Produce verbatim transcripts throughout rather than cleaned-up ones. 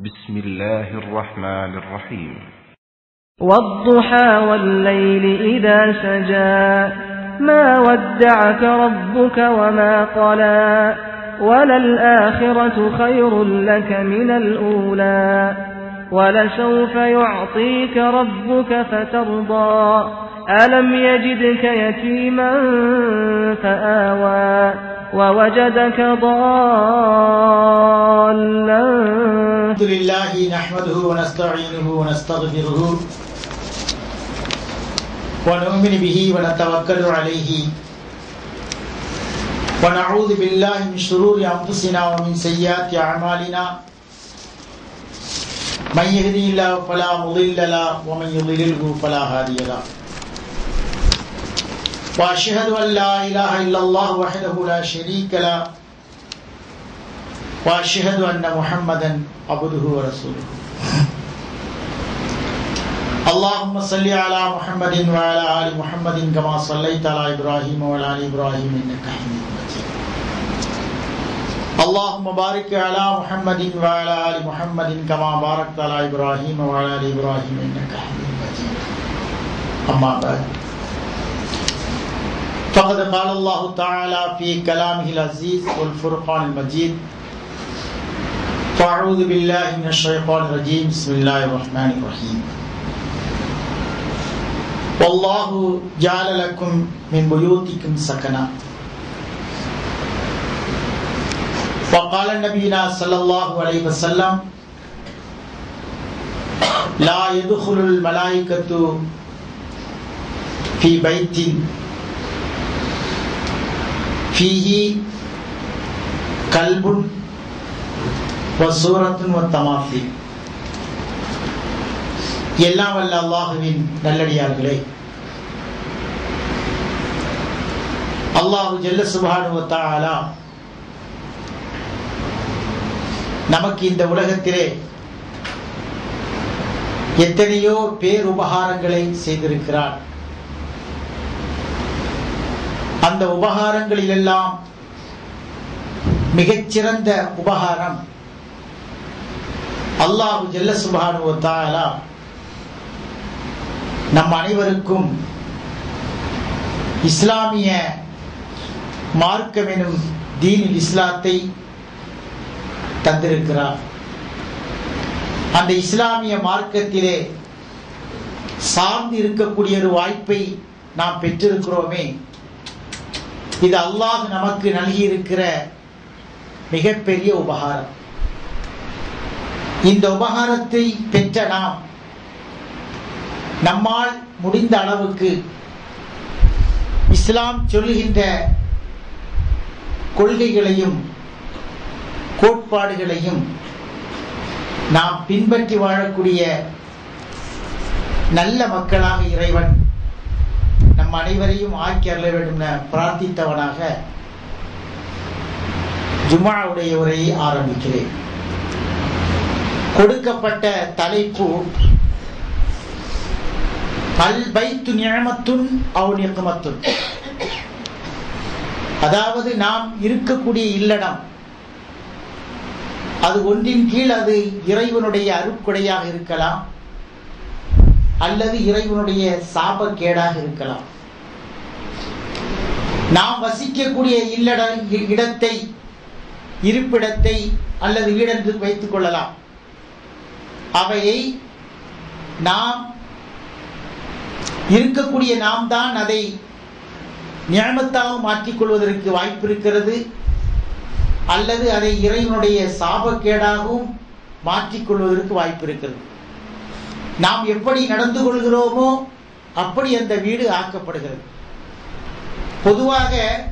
بسم الله الرحمن الرحيم والضحى والليل إذا سجى ما ودعك ربك وما قلى وللآخرة خير لك من الأولى ولسوف يعطيك ربك فترضى ألم يجدك يتيما فآوى ووجدك ضالا. الحمد لله نحمده ونستعينه ونستغفره ونؤمن به ونتوكل عليه ونعوذ بالله من شرور أنفسنا ومن سيئات أعمالنا من يهده الله فلا مضل له ومن يضلله فلا هادي له وأشهد أن لا إله إلا الله وحده لا شريك له وأشهد أن محمدا عبده ورسوله. اللهم صل على محمد وعلى آل محمد كما صليت على إبراهيم وعلى آل إبراهيم إنك حميد مجيد. اللهم بارك على محمد وعلى آل محمد كما باركت على إبراهيم وعلى آل إبراهيم إنك حميد مجيد. أما بعد فقد قال الله تعالى في كلامه العزيز والفرقان المجيد فأعوذ بالله من الشيطان الرجيم بسم الله الرحمن الرحيم. والله جعل لكم من بيوتكم سكنا. وقال نبينا صلى الله عليه وسلم لا يدخل الملائكة في بيت فيه كلب وسورة وتماثيل. எல்லாம் வல்ல அல்லாஹுவின் நல்லடியார்களே, அல்லாஹு ஜல்ல சுப்ஹானஹு வ தஆலா நமக்கு இந்த உலகத்திலே எத்தனையோ பேருபகாரங்களை செய்திருக்கிறார். அந்த உபகாரங்களிலெல்லாம் மிகச்சிறந்த உபகாரம் அல்லாஹு ஜல்ல சுப்ஹானஹு வ தஆலா நம் அனைவருக்கும் இஸ்லாமிய மார்க்கம் எனும் தீனில் இஸ்லாத்தை தந்திருக்கிறார். அந்த இஸ்லாமிய மார்க்கத்திலே சார்ந்து இருக்கக்கூடிய ஒரு வாய்ப்பை நாம் பெற்றிருக்கிறோமே, இது அல்லாஹ் நமக்கு நல்கி இருக்கிற மிகப்பெரிய உபகாரம். இந்த உபகாரத்தை பெற்ற நாம் நம்மால் முடிந்த அளவுக்கு இஸ்லாம் சொல்லுகின்ற கொள்கைகளையும் கோட்பாடுகளையும் நாம் பின்பற்றி வாழக்கூடிய நல்ல மக்களாக இறைவன் நம் அனைவரையும் ஆக்கி அருள வேண்டும் என பிரார்த்தித்தவனாக ஜும்ஆவுடைய உரையை ஆரம்பிக்கிறேன். கொடுக்கப்பட்ட தலைப்பு அல் பைத்து நிஅமத்துன் அவ் நிக்மத்துன். அதாவது நாம் இருக்கக்கூடிய இல்லடம் அது ஒன்றின் கீழ் அது இறைவனுடைய அருட்கொடையாக இருக்கலாம் அல்லது இறைவனுடைய சாபக்கேடாக இருக்கலாம். நாம் வசிக்கக்கூடிய இல்லட இடத்தை இருப்பிடத்தை அல்லது வீடென்று வைத்துக் கொள்ளலாம். அவையை நாம் இருக்கக்கூடிய நாம் தான் அதை நியமத்தாக மாற்றிக்கொள்வதற்கு வாய்ப்பு இருக்கிறது, அல்லது அதை இறைவனுடைய சாபக்கேடாகவும் மாற்றிக்கொள்வதற்கு வாய்ப்பு இருக்கிறது. நாம் எப்படி நடந்து கொள்கிறோமோ அப்படி அந்த வீடு ஆக்கப்படுகிறது. பொதுவாக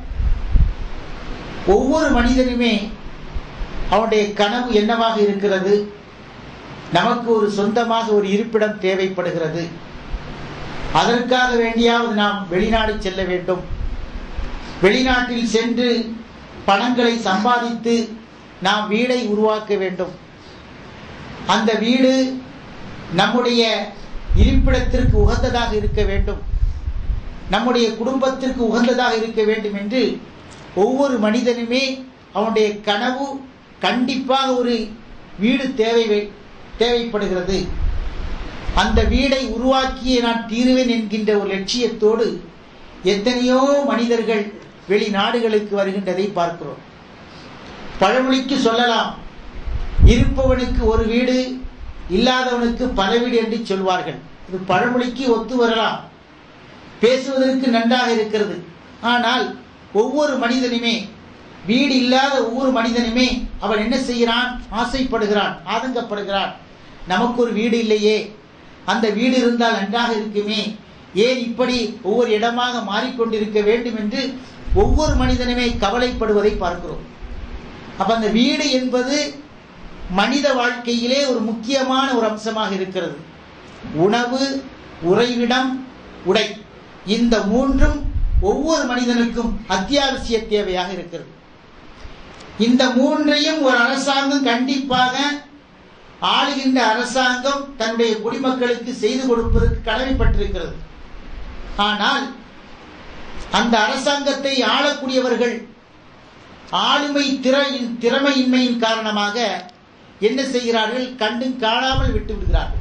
ஒவ்வொரு மனிதனுமே அவனுடைய கனவு என்னவாக இருக்கிறது, நமக்கு ஒரு சொந்தமாக ஒரு இருப்பிடம் தேவைப்படுகிறது, அதற்காக வேண்டியாவது நாம் வெளிநாடு செல்ல வேண்டும், வெளிநாட்டில் சென்று பணங்களை சம்பாதித்து நாம் வீடை உருவாக்க வேண்டும், அந்த வீடு நம்முடைய இருப்பிடத்திற்கு உகந்ததாக இருக்க வேண்டும், நம்முடைய குடும்பத்திற்கு உகந்ததாக இருக்க வேண்டும் என்று ஒவ்வொரு மனிதனுமே அவனுடைய கனவு கண்டிப்பாக ஒரு வீடு தேவை தேவைப்படுகிறது. அந்த வீடை உருவாக்கியே நான் தீருவேன் என்கின்ற ஒரு லட்சியத்தோடு எத்தனையோ மனிதர்கள் வெளிநாடுகளுக்கு வருகின்றதை பார்க்கிறோம். பழமொழிக்கு சொல்லலாம், இருப்பவனுக்கு ஒரு வீடு, இல்லாதவனுக்கு பல வீடு என்று சொல்வார்கள். இது பழமொழிக்கு ஒத்து வரலாம், பேசுவதற்கு நன்றாக இருக்கிறது. ஆனால் ஒவ்வொரு மனிதனுமே, வீடு இல்லாத ஒவ்வொரு மனிதனுமே அவன் என்ன செய்கிறான்? ஆசைப்படுகிறான், ஆதங்கப்படுகிறான். நமக்கு ஒரு வீடு இல்லையே, அந்த வீடு இருந்தால் நன்றாக இருக்குமே, ஏன் இப்படி ஒவ்வொரு இடமாக மாறிக்கொண்டிருக்க வேண்டும் என்று ஒவ்வொரு மனிதனுமே கவலைப்படுவதை பார்க்கிறோம். அப்ப அந்த வீடு என்பது மனித வாழ்க்கையிலே ஒரு முக்கியமான ஒரு அம்சமாக இருக்கிறது. உணவு, உறைவிடம், உடை, இந்த மூன்றும் ஒவ்வொரு மனிதனுக்கும் அத்தியாவசிய தேவையாக இருக்கிறது. இந்த மூன்றையும் ஒரு அரசாங்கம் கண்டிப்பாக, ஆளுகின்ற அரசாங்கம் தன்னுடைய குடிமக்களுக்கு செய்து கொடுப்பதற்கு கடமைப்பட்டிருக்கிறது. ஆனால் அந்த அரசாங்கத்தை ஆளக்கூடியவர்கள் ஆளுமை திறமையின்மையின் காரணமாக என்ன செய்கிறார்கள்? கண்டும் காணாமல் விட்டு விடுகிறார்கள்.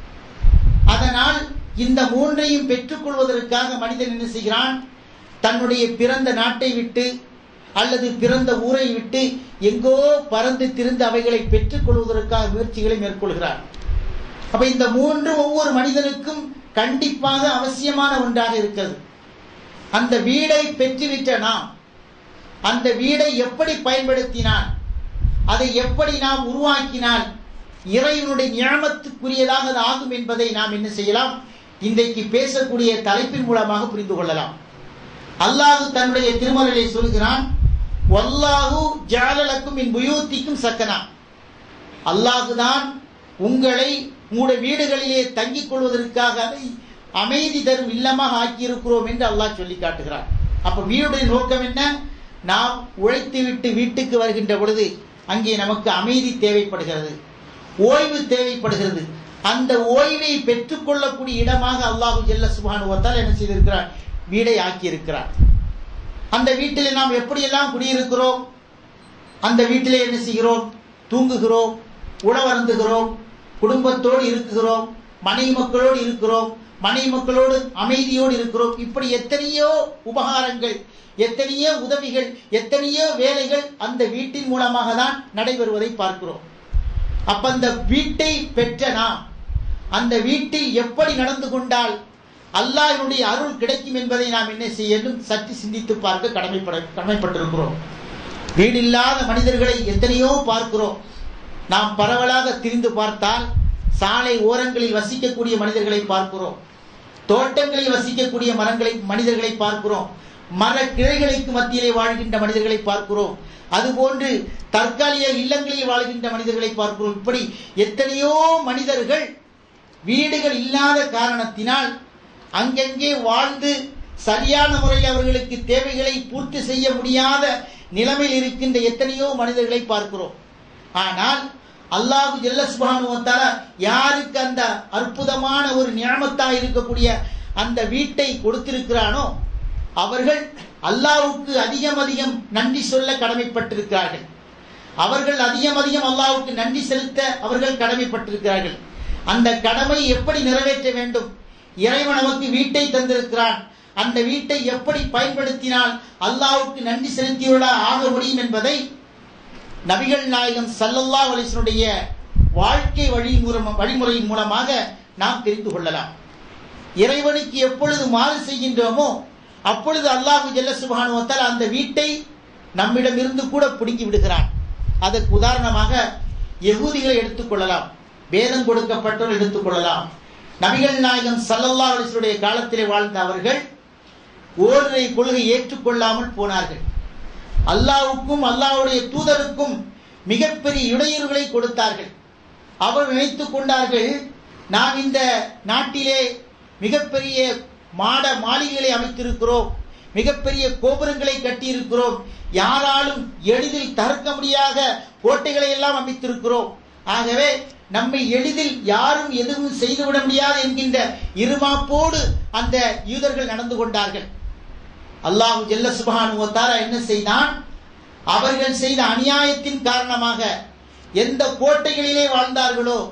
அதனால் இந்த மூன்றையும் பெற்றுக் கொள்வதற்காக மனிதன் என்ன செய்கிறான்? தன்னுடைய பிறந்த நாட்டை விட்டு அல்லது பிறந்த ஊரை விட்டு எங்கோ பறந்து திரிந்து அவைகளை பெற்றுக் கொள்வதற்காக முயற்சிகளை மேற்கொள்கிறார். அப்ப இந்த மூன்று ஒவ்வொரு மனிதனுக்கும் கண்டிப்பாக அவசியமான ஒன்றாக இருக்கிறது. அந்த வீடை பெற்றுவிட்ட நாம் அந்த வீடை எப்படி பயன்படுத்தினால், அதை எப்படி நாம் உருவாக்கினால் இறைவனுடைய நியமத்துக்குரியதாக அது ஆகும் என்பதை நாம் என்ன செய்யலாம்? இன்றைக்கு பேசக்கூடிய தலைப்பின் மூலமாக புரிந்து கொள்ளலாம். அல்லாஹ் தன்னுடைய திருமறையை சொல்கிறான், வல்லாஹு ஜஅல லக்கும் மின் புயூத்திக்கும் சக்கனா. அல்லாஹ்தான் உங்களை உங்களுடைய வீடுகளிலே தங்கிக் கொள்வதற்காக அதை அமைதி தரும் இல்லமாக ஆக்கியிருக்கிறோம் என்று அல்லாஹ் சொல்லி காட்டுகிறார். அப்ப வீடுடைய நோக்கம் என்ன? நாம் உழைத்து விட்டு வீட்டுக்கு வருகின்ற பொழுது அங்கே நமக்கு அமைதி தேவைப்படுகிறது, ஓய்வு தேவைப்படுகிறது. அந்த ஓய்வை பெற்றுக்கொள்ளக்கூடிய இடமாக அல்லாஹு ஜல்ல சுப்ஹானஹு வ தஆலா என்ன செய்திருக்கிறார்? வீடை ஆக்கியிருக்கிறார். அந்த வீட்டிலே நாம் எப்படியெல்லாம் குடியிருக்கிறோம்? அந்த வீட்டிலே என்ன செய்கிறோம்? தூங்குகிறோம், உணவருந்துகிறோம், குடும்பத்தோடு இருக்குகிறோம், மனைவி மக்களோடு இருக்கிறோம், மனைவி மக்களோடு அமைதியோடு இருக்கிறோம். இப்படி எத்தனையோ உபகாரங்கள், எத்தனையோ உதவிகள், எத்தனையோ வேலைகள் அந்த வீட்டின் மூலமாக தான் நடைபெறுவதை பார்க்கிறோம். அப்ப அந்த வீட்டை பெற்ற நாம் அந்த வீட்டில் எப்படி நடந்து கொண்டால் அல்லாஹ்வுடைய அருள் கிடைக்கும் என்பதை நாம் என்ன செய்யணும்? சற்று சிந்தித்து பார்க்க கடமைப்பட கடமைப்பட்டிருக்கிறோம். வீடு இல்லாத மனிதர்களை எத்தனையோ பார்க்கிறோம். நாம் பரவலாக திரிந்து பார்த்தால் சாலை ஓரங்களில் வசிக்கக்கூடிய மனிதர்களை பார்க்கிறோம், தோட்டங்களில் வசிக்கக்கூடிய மரங்களை மனிதர்களை பார்க்கிறோம், மர கிளைகளுக்கு மத்தியிலே வாழ்கின்ற மனிதர்களை பார்க்கிறோம், அதுபோன்று தற்காலிக இல்லங்களில் வாழ்கின்ற மனிதர்களை பார்க்கிறோம். இப்படி எத்தனையோ மனிதர்கள் வீடுகள் இல்லாத காரணத்தினால் அங்கங்கே வாழ்ந்து சரியான முறையில் அவர்களுக்கு தேவைகளை பூர்த்தி செய்ய முடியாத நிலைமையில் இருக்கின்ற எத்தனையோ மனிதர்களை பார்க்கிறோம். ஆனால் அல்லாஹ் ஜல்ல சுப்ஹானஹு வ தஆலா யாருக்கு அந்த அற்புதமான ஒரு நியமத்தாக இருக்கக்கூடிய அந்த வீட்டை கொடுத்திருக்கிறானோ அவர்கள் அல்லாஹ்வுக்கு அதிகம் அதிகம் நன்றி சொல்ல கடமைப்பட்டிருக்கிறார்கள். அவர்கள் அதிகம் அதிகம் அல்லாஹ்வுக்கு நன்றி செலுத்த அவர்கள் கடமைப்பட்டிருக்கிறார்கள். அந்த கடமை எப்படி நிறைவேற்ற வேண்டும்? இறைவன் நமக்கு வீட்டை தந்திருக்கிறான், அந்த வீட்டை எப்படி பயன்படுத்தினால் அல்லாஹ்வுக்கு நன்றி செலுத்தியவர்களா ஆக முடியும் என்பதை நபிகள் நாயகம் ஸல்லல்லாஹு அலைஹி வஸல்லம் வாழ்க்கை வழிமுறையின் மூலமாக நாம் தெரிந்து கொள்ளலாம். இறைவனுக்கு எப்பொழுது மாறு செய்கின்றோமோ அப்பொழுது அல்லாஹ் ஜல்ல சுப்ஹானஹு வ தஆலா அந்த வீட்டை நம்மிடமிருந்து கூட பிடுங்கி விடுகிறான். அதற்கு உதாரணமாக யகூதிகளை எடுத்துக்கொள்ளலாம், வேதம் கொடுக்கப்பட்டோர் எடுத்துக்கொள்ளலாம். நபிகள் நாயகம் ஸல்லல்லாஹு அலைஹி வஸல்லம் காலத்திலே வாழ்ந்த அவர்கள் ஓரிரை கொள்கை ஏற்றுக்கொள்ளாமல் போனார்கள். அல்லாஹ்வுக்கும் அல்லாஹ்வுடைய தூதருக்கும் மிகப்பெரிய இடையூறுகளை கொடுத்தார்கள். அவர் நினைத்துக் கொண்டார்கள், நாம் இந்த நாட்டிலே மிகப்பெரிய மாட மாளிகைகளை அமைத்திருக்கிறோம், மிகப்பெரிய கோபுரங்களை கட்டியிருக்கிறோம், யாராலும் எளிதில் தகர்க்க முடியாத கோட்டைகளை எல்லாம் அமைத்திருக்கிறோம், ஆகவே நம்மை எளிதில் யாரும் எதுவும் செய்துவிட முடியாது என்கின்ற இருமாப்போடு அந்த யூதர்கள் நடந்து கொண்டார்கள். அல்லாஹ் ஜல்ல சுப்ஹானஹு வ தஆலா என்ன செய்தான்? அவர்கள் செய்த அநியாயத்தின் காரணமாக எந்த கோட்டைகளிலே வாழ்ந்தார்களோ,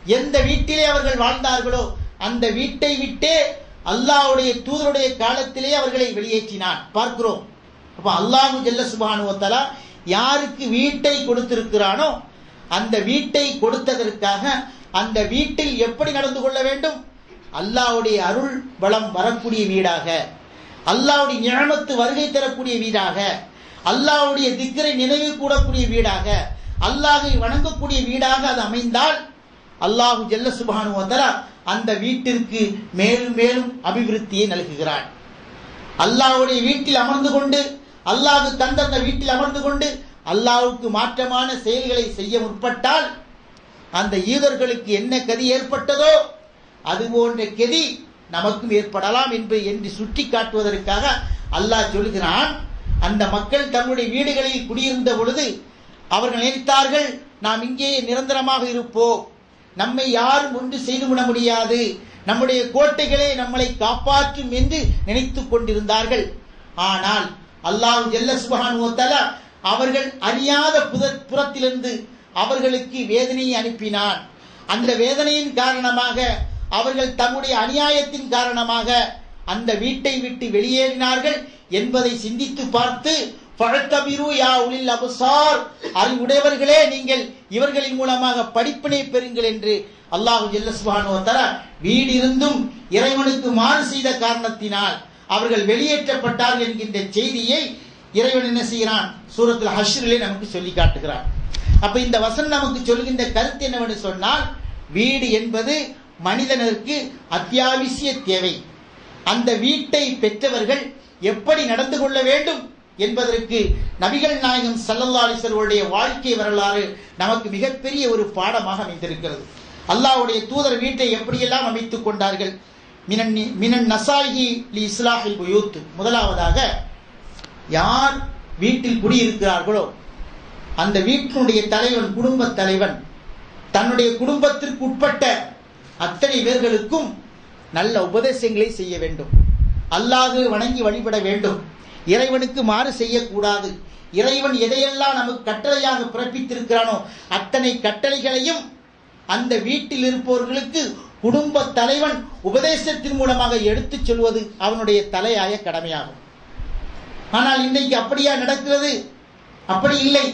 எந்த வீட்டிலே அவர்கள் வாழ்ந்தார்களோ அந்த வீட்டை விட்டே அல்லாஹ்வுடைய தூதருடைய காலத்திலே அவர்களை வெளியேற்றினான் பார்க்கிறோம். அப்ப அல்லாஹ் ஜல்ல சுப்ஹானஹு வ தஆலா யாருக்கு வீட்டை கொடுத்திருக்கிறானோ அந்த வீட்டை கொடுத்ததற்காக அந்த வீட்டில் எப்படி நடந்து கொள்ள வேண்டும்? அல்லாஹ்வுடைய அருள் வளம் வரக்கூடிய வீடாக, அல்லாஹ்வுடைய நிஅமத்து வருகை தரக்கூடிய வீடாக, அல்லாஹ்வுடைய திக்ரை நினைவு கூடக்கூடிய வீடாக, அல்லாஹை வணங்கக்கூடிய வீடாக அது அமைந்தால் அல்லாஹ் ஜல்ல சுப்ஹானஹு வ தஆலா அந்த வீட்டிற்கு மேலும் மேலும் அபிவிருத்தியை நல்குகிறான். அல்லாஹ்வுடைய வீட்டில் அமர்ந்து கொண்டு அல்லாஹ் தந்த அந்த வீட்டில் அமர்ந்து கொண்டு அல்லாஹ்வுக்கு மாற்றமான செயல்களை செய்ய முற்பட்டால் அந்த யூதர்களுக்கு என்ன கதி ஏற்பட்டதோ அது போன்ற கதி நமக்கும் ஏற்படலாம் என்று என்று சுட்டி காட்டுவதற்காக அல்லாஹ் சொல்கிறான். அந்த மக்கள் தங்களுடைய வீடுகளில் குடியிருந்த பொழுது அவர்கள் நினைத்தார்கள், நாம் இங்கே நிரந்தரமாக இருப்போம், நம்மை யாரும் ஒன்று செய்து விட முடியாது, நம்முடைய கோட்டைகளே நம்மளை காப்பாற்றும் என்று நினைத்துக் கொண்டிருந்தார்கள். ஆனால் அல்லாஹ் ஜல்ல சுப்ஹானஹு வ தஆலா அவர்கள் அறியாத புறத்திலிருந்து அவர்களுக்கு வேதனையை அனுப்பினான். அந்த வேதனையின் காரணமாக அவர்கள் தம்முடைய அநியாயத்தின் காரணமாக அந்த வீட்டை விட்டு வெளியேறினார்கள் என்பதை சிந்தித்து பார்த்து ஃபஅத்தபிரு யா உலில் அப்சார், அறிவுடையவர்களே நீங்கள் இவர்களின் மூலமாக படிப்பினை பெறுங்கள் என்று அல்லாஹ் ஜல்ல சுப்ஹானஹு வ தஆலா வீடு இருந்தும் இறைவனுக்கு மாறு செய்த காரணத்தினால் அவர்கள் வெளியேற்றப்பட்டார்கள் என்கின்ற செய்தியை இறைவன் என்ன செய்கிறான்? சூரத்துல் ஹஷ்ரிலே நமக்கு சொல்லி காட்டுகிறான். அப்ப இந்த வசனம் நமக்கு சொல்கின்ற கருத்து என்னவென்று சொன்னால், வீடு என்பது மனிதனுக்கு அத்தியாவசிய தேவை. அந்த வீட்டை பெற்றவர்கள் எப்படி நடந்து கொள்ள வேண்டும் என்பதற்கு நபிகள் நாயகம் ஸல்லல்லாஹு அலைஹி வஸல்லம் வாழ்க்கை வரலாறு நமக்கு மிகப்பெரிய ஒரு பாடமாக அமைந்திருக்கிறது. அல்லாஹ்வுடைய தூதர் வீட்டை எப்படியெல்லாம் அமைத்துக் கொண்டார்கள்? மினன் மினன் நசாஹி லி இஸ்லாஹில் புயூத், முதலாவதாக யார் வீட்டில் குடியிருக்கிறார்களோ அந்த வீட்டினுடைய தலைவன், குடும்ப தலைவன் தன்னுடைய குடும்பத்திற்கு உட்பட்ட அத்தனை பேர்களுக்கும் நல்ல உபதேசங்களை செய்ய வேண்டும். அல்லாஹ் வணங்கி வழிபட வேண்டும், இறைவனுக்கு மாறு செய்யக்கூடாது, இறைவன் எதையெல்லாம் நமக்கு கட்டளையாக பிறப்பித்திருக்கிறானோ அத்தனை கட்டளைகளையும் அந்த வீட்டில் இருப்பவர்களுக்கு குடும்ப தலைவன் உபதேசத்தின் மூலமாக எடுத்துச் சொல்வது அவனுடைய தலையாய கடமையாகும். ஆனால் இன்றைக்கு அப்படியா நடக்கிறது? அப்படி இல்லை.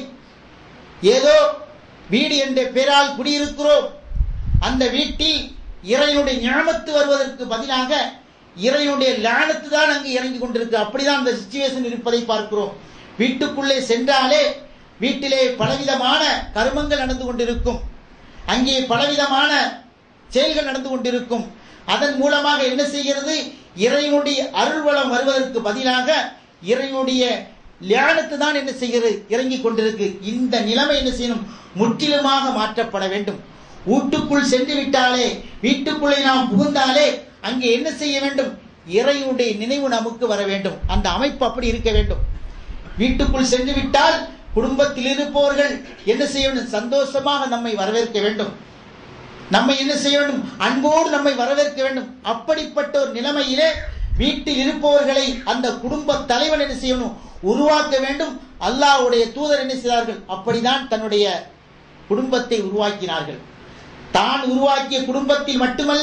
ஏதோ வீடு என்ற பெயரால் குடியிருக்கிறோம், அந்த வீட்டில் இறைவனுடைய நிஅமத்து வருவதற்கு பதிலாக இறைவனுடைய லானத்து தான் அங்கு இறங்கி கொண்டிருக்கு. அப்படிதான் அந்த சிச்சுவேஷன் இருப்பதை பார்க்கிறோம். வீட்டுக்குள்ளே சென்றாலே வீட்டிலே பலவிதமான கர்மங்கள் நடந்து கொண்டிருக்கும், அங்கே பலவிதமான செயல்கள் நடந்து கொண்டிருக்கும். அதன் மூலமாக என்ன செய்கிறது? இறைவனுடைய அருள்வளம் வருவதற்கு பதிலாக இறைவனுடைய லானத்து தான் என்ன செய்கிறது? இறங்கி கொண்டிருக்கு. இந்த நிலைமை என்ன செய்யணும்? முற்றிலுமாக மாற்றப்பட வேண்டும். வீட்டுக்குள் சென்று விட்டாலே, வீட்டுக்குள்ளே நாம் புகுந்தாலே அங்கே என்ன செய்ய வேண்டும்? இறைவனுடைய நினைவு நமக்கு வர வேண்டும். அந்த அமைப்பு அப்படி இருக்க வேண்டும். வீட்டுக்குள் சென்று விட்டால் குடும்பத்தில் இருப்பவர்கள் என்ன செய்ய வேண்டும்? சந்தோஷமாக நம்மை வரவேற்க வேண்டும், நம்மை என்ன செய்ய வேண்டும்? அன்போடு நம்மை வரவேற்க வேண்டும். அப்படிப்பட்ட ஒரு நிலைமையிலே வீட்டில் இருப்பவர்களை அந்த குடும்ப தலைவன் என்ன செய்யணும்? உருவாக்க வேண்டும். அல்லாஹ்வுடைய தூதர் என்ன செய்தார்கள்? அப்படிதான் தன்னுடைய குடும்பத்தை உருவாக்கினார்கள். தான் உருவாக்கிய குடும்பத்தில் மட்டுமல்ல,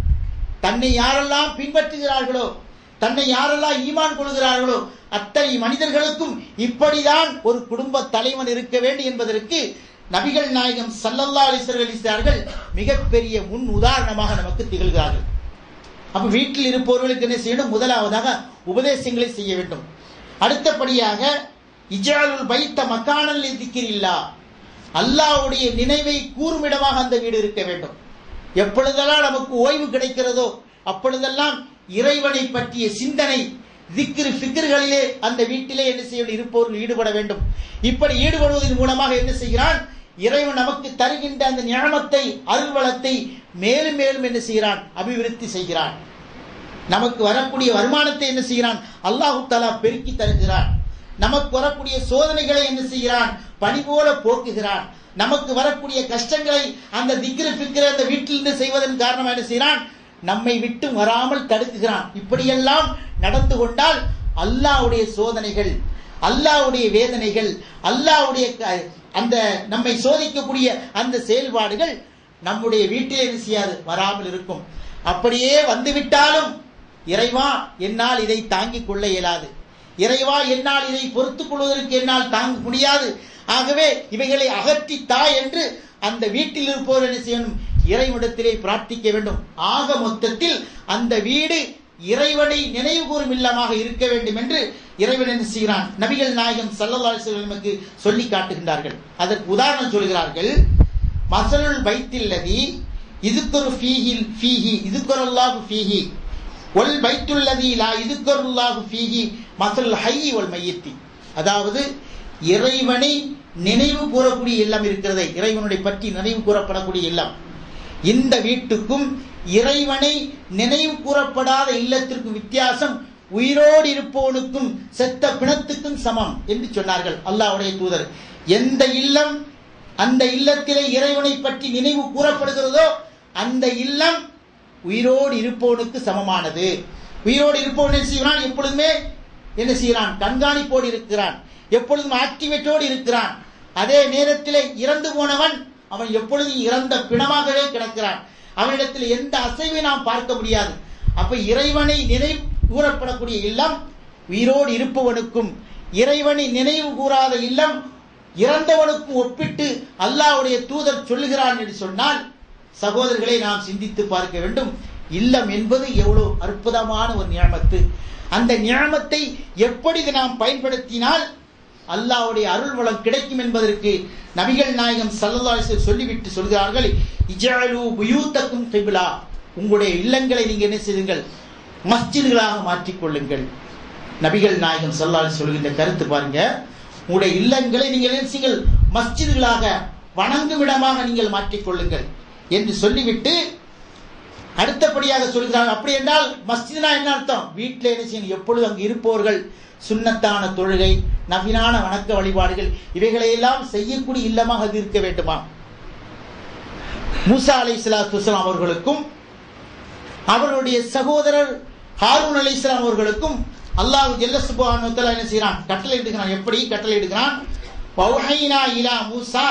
தன்னை யாரெல்லாம் பின்பற்றுகிறார்களோ, தன்னை யாரெல்லாம் ஈமான் கொள்கிறார்களோ அத்தனை மனிதர்களுக்கும் இப்படிதான் ஒரு குடும்ப தலைவன் இருக்க வேண்டும் என்பதற்கு நபிகள் நாயகம் ஸல்லல்லாஹு அலைஹி வஸல்லம் மிகப்பெரிய முன் உதாரணமாக நமக்கு திகழ்கிறார்கள். அப்ப வீட்டில் இருப்பவர்களுக்கு என்ன செய்யணும்? முதலாவதாக உபதேசங்களை செய்ய வேண்டும். அடுத்தபடியாக இஜாலுல் பைத்த மக்கானல் லிக்ரில்லா, அல்லாஹ்வுடைய நினைவை கூறுமிடமாக அந்த வீடு இருக்க வேண்டும். எப்பொழுதெல்லாம் நமக்கு ஓய்வு கிடைக்கிறதோ அப்பொழுதெல்லாம் இறைவனை பற்றிய சிந்தனை, திக்ர் ஃபிக்ர்களிலே அந்த வீட்டிலே என்ன செய்ய இருப்பவர்கள் ஈடுபட வேண்டும். இப்படி ஈடுபடுவதன் மூலமாக என்ன செய்கிறான்? இறைவன் நமக்கு தருகின்ற அந்த நிஅமத்தை, அருள்வளத்தை மேலும் மேலும் என்ன செய்கிறான்? அபிவிருத்தி செய்கிறான். நமக்கு வரக்கூடிய வருமானத்தை என்ன செய்கிறான்? அல்லாஹ் தஆலா பெருக்கி தருகிறான். நமக்கு வரக்கூடிய சோதனைகளை என்ன செய்கிறான்? பனி போல போக்குகிறான். நமக்கு வரக்கூடிய கஷ்டங்களை அந்த திக்ர் ஃபிக்ர் அந்த வீட்டிலிருந்து செய்வதன் காரணமாக என்ன செய்கிறான்? நம்மை விட்டு வராமல் தடுக்குகிறான். இப்படியெல்லாம் நடந்து கொண்டால் அல்லாஹ்வுடைய சோதனைகள், அல்லாஹ்வுடைய வேதனைகள், அல்லாஹ்வுடைய அந்த நம்மை சோதிக்கக்கூடிய அந்த செயல்பாடுகள் நம்முடைய வீட்டிலே என்ன செய்யாது, வராமல் இருக்கும். அப்படியே வந்துவிட்டாலும் இறைவா என்னால் இதை தாங்கிக் கொள்ள இயலாது, இறைவா என்னால் இதை பொறுத்துக் கொள்வதற்கு என்னால் தாங்க முடியாது, ஆகவே இவைகளை அகற்றி தா என்று அந்த வீட்டில் இருப்பவர் என்ன செய்யணும், இறைவனிடத்திலே பிரார்த்திக்க வேண்டும். ஆக மொத்தத்தில் அந்த வீடு இறைவனை நினைவு கூறும் இல்லமாக இருக்க வேண்டும் என்று இறைவன் என்ன செய்கிறான், நபிகள் நாயகம் ஸல்லல்லாஹு அலைஹி வஸல்லம் சொல்லி காட்டுகின்றார்கள். அதற்கு உதாரணம் சொல்கிறார்கள். மஸலுல் பைத்தில்லதி இதுக்குரு ஃபீஹி ஃபீஹி இதுக்குருல்லாஹு ஃபீஹி வல் பைத்துல்லதி லா இதுக்குருல்லாஹு ஃபீஹி மஸலுல் ஹய்யி வல் மய்யித்தி. அதாவது இறைவனை நினைவு கூறக்கூடிய இல்லம் இருக்கிறதே, இறைவனுடைய பற்றி நினைவு கூறப்படக்கூடிய இல்லம், இந்த வீட்டுக்கும் இறைவனை நினைவு கூறப்படாத இல்லத்திற்கும் வித்தியாசம் உயிரோடு இருப்பவனுக்கும் செத்த பிணத்துக்கும் சமம் என்று சொன்னார்கள் அல்லாஹ்வுடைய தூதர். எந்த இல்லம் அந்த இல்லத்திலே இறைவனை பற்றி நினைவு கூறப்படுகிறதோ அந்த இல்லம் உயிரோடு இருப்பவனுக்கு சமமானது. உயிரோடு இருப்பவன் என்ன செய்கிறான், எப்பொழுதுமே என்ன செய்கிறான், கண்காணிப்போடு இருக்கிறான், எப்பொழுதும் ஆக்டிவேட்டோடு இருக்கிறான். அதே நேரத்திலே இறந்து போனவன் அவன் எப்பொழுதும் இறந்த பிணமாகவே கிடக்கிறான், அவனிடத்தில் எந்த அசைவை நாம் பார்க்க முடியாது. அப்ப இறைவனை நினைவு கூறப்படக்கூடிய இல்லம் உயிரோடு இருப்பவனுக்கும் இறைவனை நினைவு கூறாத இல்லம் இறந்தவனுக்கும் ஒப்பிட்டு அல்லாஹ்வுடைய தூதர் சொல்லுகிறான் என்று சொன்னால், சகோதரர்களை நாம் சிந்தித்து பார்க்க வேண்டும். இல்லம் என்பது எவ்வளவு அற்புதமான ஒரு நியமத்து. அந்த நியமத்தை எப்படி நாம் பயன்படுத்தினால் அல்லாஹ்வுடைய அருள் வளம் கிடைக்கும் என்பதற்கு நபிகள் நாயகம் ஸல்லல்லாஹு அலைஹி வஸல்லம் சொல்லிவிட்டு சொல்கிறார்கள், இஜஅலு புயூத்தக்கும் கிப்லா, உங்களுடைய இல்லங்களை நீங்க என்ன செய்யுங்கள், மஸ்ஜிதுகளாக மாற்றிக் கொள்ளுங்கள். நபிகள் நாயகம் ஸல்லல்லாஹு அலைஹி வஸல்லம் சொல்கின்ற கருத்து பாருங்க, உங்களுடைய இல்லங்களை நீங்கள் என்ன செய்யுங்கள், மஸ்ஜிதுகளாக வணங்கும் இடமாக நீங்கள் மாற்றிக் கொள்ளுங்கள் என்று சொல்லிவிட்டு அடுத்தபடியாக சொல்கிறார்கள். அப்படி என்றால் மஸ்ஜித்னா என்ன அர்த்தம், வீட்டில் என்ன செய்யணும், எப்பொழுது அங்கு இருப்பவர்கள் சுன்னத்தான தொழுகை, நபிலான வணக்க வழிபாடுகள் இவைகளை எல்லாம் செய்யக்கூடிய இல்லமாக அது இருக்க வேண்டுமா? மூசா அலைஹிஸ்ஸலாத்து வஸலாம் அவர்களுக்கும் அவருடைய சகோதரர் ஹாரூன் அலைஹிஸ்ஸலாம் அவர்களுக்கும் அல்லாஹ் ஜல்ல சுப்ஹானஹு வ தஆலா என்ன செய்றான், கட்டளை இடுகிறான். எப்படி கட்டளை இடுகிறான், வஹைனா இலா மூசா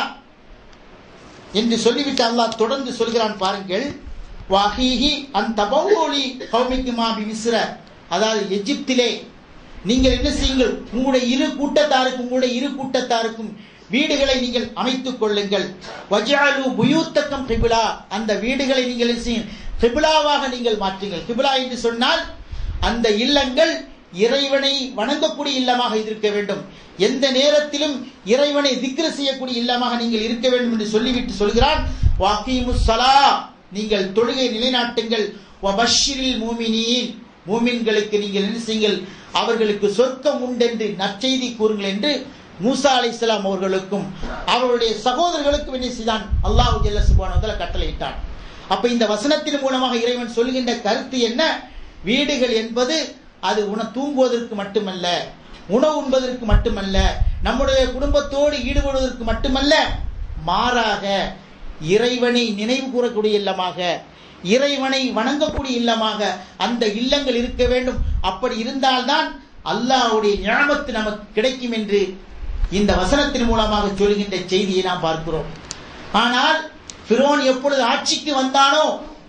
என்று சொல்லிவிட்டு அல்லாஹ் தொடர்ந்து சொல்கிறான் பாருங்கள், வஹீஹி அன் தபவுலி கௌமிக்குமா பிமிஸ்ர, அதாவது எகிப்திலே நீங்கள் என்ன செய்யுங்கள், உங்களுடைய இரு கூட்டத்தாருக்கும் உங்களுடைய இரு கூட்டத்தாருக்கும் வீடுகளை நீங்கள் அமைத்துக் கொள்ளுங்கள். வஜஅலு புயூத்தக்கும் கிப்லா, அந்த வீடுகளை நீங்கள் என்ன செய்யுங்கள், கிப்லாவாக நீங்கள் மாற்றுங்கள். கிப்லா என்று சொன்னால் அந்த இல்லங்கள் இறைவனை வணங்கக்கூடிய இல்லமாக இருக்க வேண்டும், எந்த நேரத்திலும் இறைவனை திக்ர் செய்யக்கூடிய இல்லமாக நீங்கள் இருக்க வேண்டும் என்று சொல்லிவிட்டு சொல்கிறான், வகீமுஸ் ஸலா, நீங்கள் தொழுகை நிலைநாட்டுங்கள். வபஷ்ஷிரில் மூமினீன், மூமின்களுக்கு நீங்கள் என்ன செய்யுங்கள், அவர்களுக்கு சொர்க்கம் உண்டென்று நற்செய்தி கூறுங்கள் என்று மூசா அலைஹிஸ்ஸலாம் அவர்களுக்கும் அவருடைய சகோதரர்களுக்கும் என்ன செய்தான், அல்லாஹ் ஜல்ல சுப்ஹானஹு வ தஆலா கட்டளையிட்டான். அப்ப இந்த வசனத்தின் மூலமாக இறைவன் சொல்கின்ற கருத்து என்ன, வீடுகள் என்பது அது உண தூங்குவதற்கு மட்டுமல்ல, உணவு உண்பதற்கு மட்டுமல்ல, நம்முடைய குடும்பத்தோடு ஈடுபடுவதற்கு மட்டுமல்ல, மாறாக இறைவனை நினைவு கூறக்கூடிய இல்லமாக, இறைவனை வணங்கக்கூடிய இல்லமாக அந்த இல்லங்கள் இருக்க வேண்டும். அப்படி இருந்தால்தான் அல்லாஹ்வுடைய நியமத்து நமக்கு கிடைக்கும் என்று இந்த வசனத்தின் மூலமாக சொல்கின்ற செய்தியை நாம் பார்க்கிறோம். ஆனால் ஃபிரௌன் எப்பொழுது ஆட்சிக்கு வந்தானோ,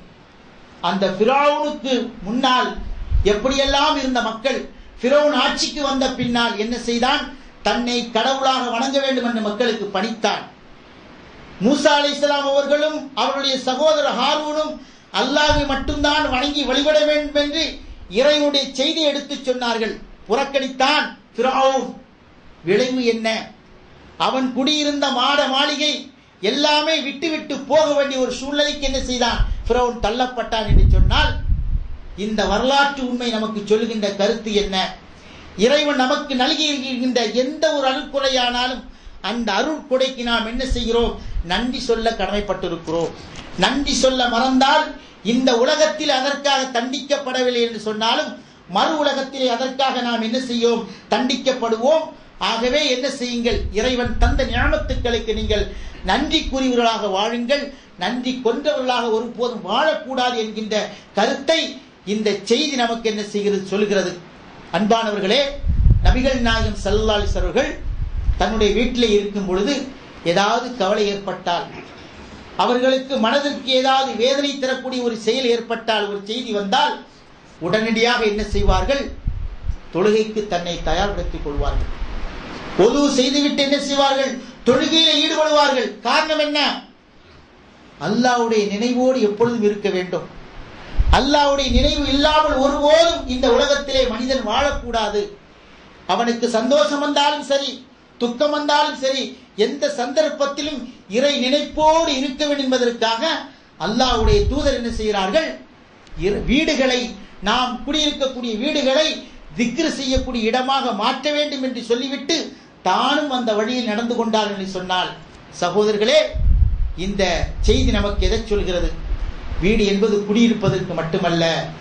அந்த ஃபிரௌனுக்கு முன்னால் எப்படியெல்லாம் இருந்த மக்கள் ஃபிரௌன் ஆட்சிக்கு வந்த பின்னால் என்ன செய்தான், தன்னை கடவுளாக வணங்க வேண்டும் என்று மக்களுக்கு பணித்தான். மூசா அலைஹிஸ்ஸலாம் அவர்களும் அவருடைய சகோதரர் ஹாரூனும் அல்லாஹ்வை மட்டும்தான் வணங்கி வழிபட வேண்டும் என்று இறைவனுடைய செய்தி எடுத்து சொன்னார்கள். புறக்கணித்தான் ஃபிரௌன். விளைவு என்ன, அவன் குடியிருந்த மாட மாளிகை எல்லாமே விட்டு விட்டு போக வேண்டிய ஒரு சூழ்நிலைக்கு என்ன செய்தான், ஃபிரௌன் தள்ளப்பட்டான் என்று சொன்னால் இந்த வரலாற்று உண்மை நமக்கு சொல்லுகின்ற கருத்து என்ன, இறைவன் நமக்கு நல்கி இருக்கின்ற எந்த ஒரு அருட்கொடையானாலும் அந்த அருட்கொடைக்கு நாம் என்ன செய்கிறோம், நன்றி சொல்ல கடமைப்பட்டிருக்கிறோம். நன்றி சொல்ல மறந்தால் இந்த உலகத்தில் அதற்காக தண்டிக்கப்படவில்லை என்று சொன்னாலும் மறு உலகத்திலே அதற்காக நாம் என்ன செய்வோம், தண்டிக்கப்படுவோம். ஆகவே என்ன செய்யுங்கள், இறைவன் தந்த நியமத்துக்களுக்கு நீங்கள் நன்றி கூறியவர்களாக வாழுங்கள், நன்றி கொண்டவர்களாக ஒருபோதும் வாழக்கூடாது என்கின்ற கருத்தை இந்த செய்தி நமக்கு என்ன செய்கிறது, சொல்கிறது. அன்பானவர்களே, நபிகள் நாயகம் ஸல்லல்லாஹு அலைஹி வஸல்லம் அவர்கள் தன்னுடைய வீட்டிலே இருக்கும் பொழுது ஏதாவது கவலை ஏற்பட்டால் அவர்களுக்கு மனதிற்கு ஏதாவது வேதனை தரக்கூடிய ஒரு செயல் ஏற்பட்டால், ஒரு செய்தி வந்தால் உடனடியாக என்ன செய்வார்கள்? தொழுகைக்கு தன்னை தயார்படுத்திக் கொள்வார்கள். ஒது செய்துவிட்டு என்ன செய்வார்கள்? தொழுகையில் ஈடுபடுவார்கள். காரணம் என்ன? அல்லாஹ்வுடைய நினைவோடு எப்பொழுதும் இருக்க வேண்டும். அல்லாஹ்வுடைய நினைவு இல்லாமல் ஒருபோதும் இந்த உலகத்திலே மனிதன் வாழக்கூடாது. அவனுக்கு சந்தோஷம் வந்தாலும் சரி, துக்கம் வந்தாலும் சரி, எந்த சந்தர்ப்பத்திலும் இறை நினைப்போடு இருக்க வேண்டும் என்பதற்காக அல்லாஹ்வுடைய தூதர் என்ன செய்கிறார்கள்? வீடுகளை, நாம் குடியிருக்கக்கூடிய வீடுகளை திக்ர் செய்யக்கூடிய இடமாக மாற்ற வேண்டும் என்று சொல்லிவிட்டு தானும் அந்த வழியில் நடந்து கொண்டார் என்று சொன்னால், சகோதரர்களே, இந்த செய்தி நமக்கு எதை சொல்கிறது? வீடு என்பது குடியிருப்பதற்கு மட்டுமல்ல,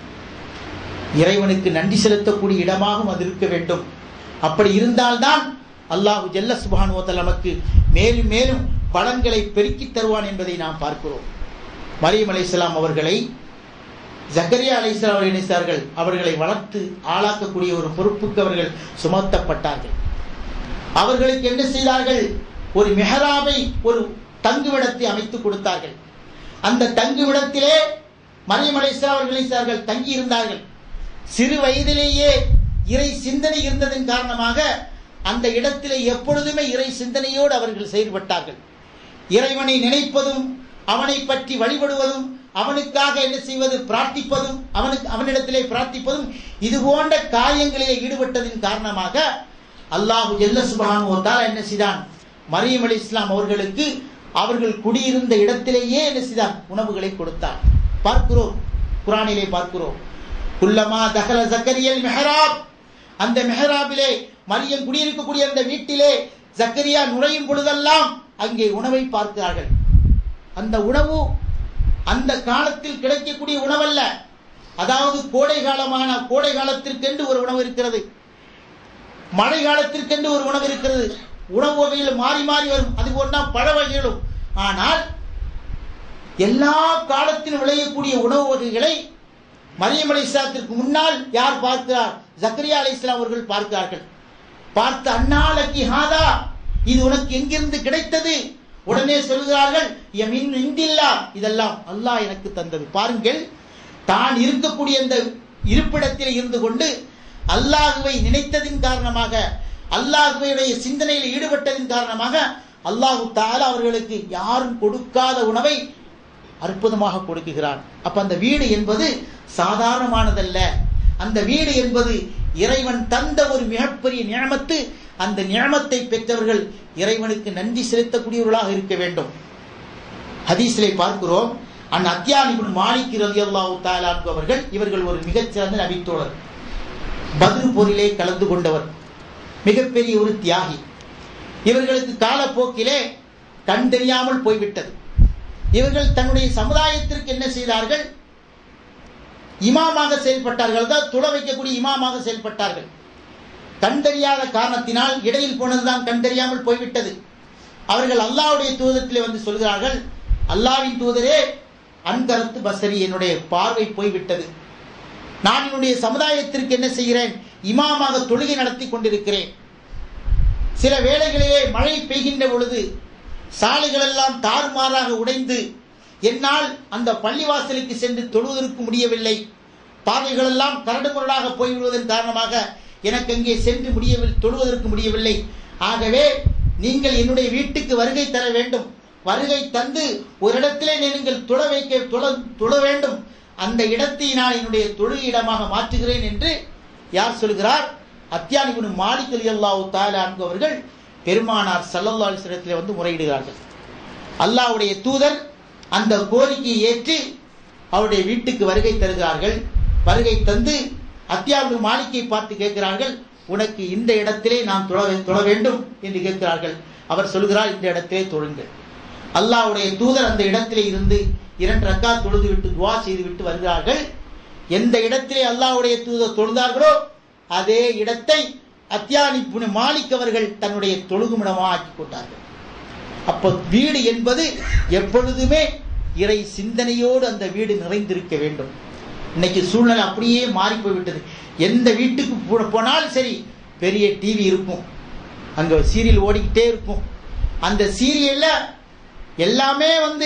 இறைவனுக்கு நன்றி செலுத்தக்கூடிய இடமாகவும் அது இருக்க வேண்டும். அப்படி இருந்தால்தான் அல்லாஹு ஜல்ல சுப்ஹானஹு வ தஆலா நமக்கு மேலும் மேலும் பலன்களை பெருக்கி தருவான் என்பதை நாம் பார்க்கிறோம். மரியம் அலைஹிஸ்ஸலாம் அவர்களை ஜக்கரியா அலைஹிஸ்ஸலாம் அவர்கள் நினைத்தார்கள். அவர்களை வளர்த்து ஆளாக்கக்கூடிய ஒரு பொறுப்புக்கு அவர்கள் சுமத்தப்பட்டார்கள். அவர்களுக்கு என்ன செய்தார்கள்? ஒரு மெஹராபை, ஒரு தங்குமிடத்தை அமைத்து கொடுத்தார்கள். அந்த தங்குமிடத்திலே மரியம் அலைஹிஸ்ஸலாம் அவர்கள் நினைத்தார்கள், தங்கி இருந்தார்கள். சிறு வயதிலேயே இறை சிந்தனை இருந்ததன் காரணமாக அந்த இடத்திலே எப்பொழுதுமே இறை சிந்தனையோடு அவர்கள் செயல்பட்டார்கள். இறைவனை நினைப்பதும், அவனை பற்றி வழிபடுவதும், அவனுக்காக என்ன செய்வது? பிரார்த்திப்பதும், அவனுக்கு அவனிடத்திலே பிரார்த்திப்பதும், இது போன்ற காரியங்களிலே ஈடுபட்டதின் காரணமாக அல்லாஹு ஜல்ல சுப்ஹானஹு வ தஆலா என்ன செய்தான்? மரியம் அலைஹிஸ்ஸலாம் அவர்களுக்கு அவர்கள் குடியிருந்த இடத்திலேயே என்ன செய்தான்? உணவுகளை கொடுத்தார். பார்க்கிறோம், குர்ஆனிலே பார்க்கிறோம். குல்லமா தகல ஜக்கரியல் மெஹராப், அந்த மெஹராபிலே மரியம் குடியிருக்கக்கூடிய அந்த வீட்டிலே ஜக்கரியா நுழையும் பொழுதெல்லாம் அங்கே உணவை பார்க்கிறார்கள். அந்த உணவு அந்த காலத்தில் கிடைக்கக்கூடிய உணவல்ல. அதாவது கோடை காலமான கோடை காலத்திற்கென்று ஒரு உணவு இருக்கிறது, மழை காலத்திற்கென்று ஒரு உணவு இருக்கிறது. உணவு வகையில் மாறி மாறி வரும். அது போன்றா பழ வகைகளும். ஆனால் எல்லா காலத்திலும் விளையக்கூடிய உணவு வகைகளை மரியம் அலைஹிஸ்ஸலாத்திற்கு முன்னால் யார் பார்க்கிறார்? ஜக்கரியா அலைஹிஸ்ஸலாம் அவர்கள் பார்க்கிறார்கள். பார்த்து, அன்னாலக்கி ஹாதா, இது உனக்கு எங்கிருந்து கிடைத்தது? உடனே சொல்கிறார்கள், யமின் இந்தில்லா, இதெல்லாம் அல்லாஹ் எனக்கு தந்தது. பாருங்கள், தான் இருக்கக்கூடிய அந்த இருப்பிடத்தில் இருந்து கொண்டு அல்லாஹ்வை நினைத்ததின் காரணமாக, அல்லாஹ்வுடைய சிந்தனையில் ஈடுபட்டதின் காரணமாக அல்லாஹு தஆலா அவர்களுக்கு யாரும் கொடுக்காத உணவை அற்புதமாக கொடுக்குகிறான். அப்ப அந்த வீடு என்பது சாதாரணமானதல்ல. அந்த வீடு என்பது இறைவன் தந்த ஒரு மிகப்பெரிய நியமத்து. அந்த நியமத்தை பெற்றவர்கள் இறைவனுக்கு நன்றி செலுத்தக்கூடியவர்களாக இருக்க வேண்டும். ஹதீஸிலே பார்க்கிறோம், அன் அத்யான் இப்னு மாலிக் ரலியல்லாஹு தஆலா அன்ஹு அவர்கள், இவர்கள் ஒரு மிகச்சிறந்த நபித்தோழர், பத்ர் போரிலே கலந்து கொண்டவர், மிகப்பெரிய ஒரு தியாகி. இவர்களுக்கு காலப்போக்கிலே கண் தெரியாமல் போய்விட்டது. இவர்கள் தன்னுடைய சமுதாயத்திற்கு என்ன செய்தார்கள்? இமாமாக செயல்பட்டார்கள். தான் துள வைக்கக்கூடிய இமாமாக செயல்பட்டார்கள். கண் தெரியாத காரணத்தினால் இடையில் போனதுதான் கண் தெரியாமல் போய்விட்டது. அவர்கள் அல்லாஹ்வுடைய தூதத்திலே வந்து சொல்கிறார்கள், அல்லாஹ்வின் தூதரே, அன்கரத்து பசரி, என்னுடைய பார்வை போய்விட்டது. நான் என்னுடைய சமுதாயத்திற்கு என்ன செய்கிறேன்? இமாமாக தொழுகை நடத்தி கொண்டிருக்கிறேன். சில வேளைகளிலே மழை பெய்கின்ற பொழுது சாலைகள் எல்லாம் தாறுமாறாக உடைந்து என்னால் அந்த பள்ளிவாசலுக்கு சென்று தொழுவதற்கு முடியவில்லை. பார்வைகள் எல்லாம் கரடுமுரடாக போய்விடுவதன் காரணமாக எனக்கு அங்கே சென்று முடியவில்லை, தொழுவதற்கு முடியவில்லை. ஆகவே நீங்கள் என்னுடைய வீட்டுக்கு வருகை தர வேண்டும். வருகை தந்து ஒரு இடத்திலே நீங்கள் தொழ வைக்க தொழ வேண்டும். அந்த இடத்தை நான் என்னுடைய தொழுகை இடமாக மாற்றுகிறேன் என்று யார் சொல்கிறார்? அத்யான் இப்னு மாலிக் ரலியல்லாஹு தஆலா அன்ஹு அவர்கள் பெருமானார் ஸல்லல்லாஹு அலைஹி வஸல்லம் வந்து முறையிடுகிறார்கள். அல்லாஹ்வுடைய தூதர் அந்த கோரிக்கையை ஏற்று அவருடைய வீட்டுக்கு வருகை தருகிறார்கள். வருகை தந்து அத்யான் இப்னு மாலிக்கை பார்த்து கேட்கிறார்கள், உனக்கு இந்த இடத்திலே நான் தொழ வேண்டும் என்று கேட்கிறார்கள். அவர் சொல்கிறார், இந்த இடத்திலே தொழுங்கள். அல்லாஹ்வுடைய தூதர் அந்த இடத்திலே இருந்து இரண்டு ரக்காத் தொழுது விட்டு துவா செய்து விட்டு வருகிறார்கள். எந்த இடத்திலே அல்லாஹ்வுடைய தூதர் தொழுதார்களோ அதே இடத்தை அத்யான் இப்னு மாலிக் அவர்கள் தன்னுடைய தொழுகுமிடமாக ஆக்கி கொண்டார்கள். அப்போ வீடு என்பது எப்பொழுதுமே இறை சிந்தனையோடு அந்த வீடு நிறைந்திருக்க வேண்டும். இன்னைக்கு சூழ்நிலை அப்படியே மாறி போய்விட்டது. எந்த வீட்டுக்கு போனாலும் சரி, பெரிய டிவி இருக்கும், அங்க சீரியல் ஓடிக்கிட்டே இருக்கும். அந்த சீரியல்ல எல்லாமே வந்து